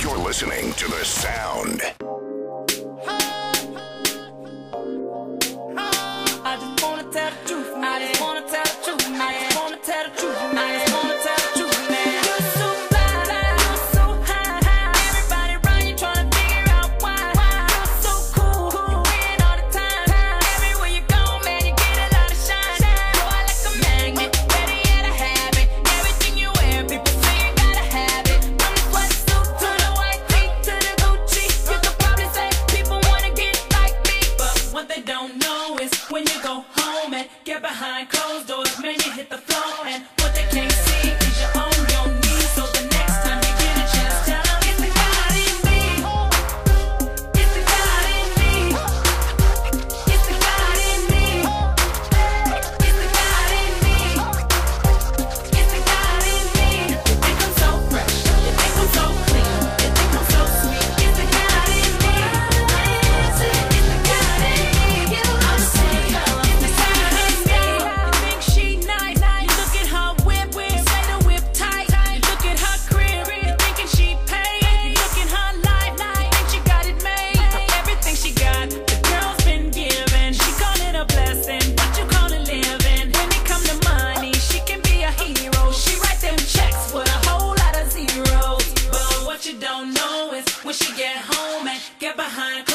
You're listening to The Sound. I just wanna tell the truth. I just wanna tell the truth. I just wanna tell the truth. I just wanna tell the truth, man. You're so fly, you're so high. Everybody around you trying to figure out why. You're so cool, you win all the time. Everywhere you go, man, you get a lot of shine. Boy, like a magnet, ready to have it. Everything you wear, people say you gotta have it. From the sweatsuit to the white tee to the Gucci, you could probably say people wanna get like me, but what they don't know is when you go home and get behind closed doors, man, you hit the floor, and what they can't see is you're on your knees. So the next time you get a chance, tell them it's the God in me. It's the God in me. It's the God in me. It's the God in me. It's the God in me. You think I'm so fresh, you think I'm so clean, you think I'm so sweet. It's the God in me. It's the God in me. I'm saying it's the God in me. You think she nice, look at her whip, say the whip tight. Look at her crib, you thinking she paid. Look at her life, think she got it made. Everything she got, the girl's been given. She call it a blessing, what you call it living. When it come to money, she can be a hero. She write them checks with a whole lot of zeros. But what you don't know is when she get home and get behind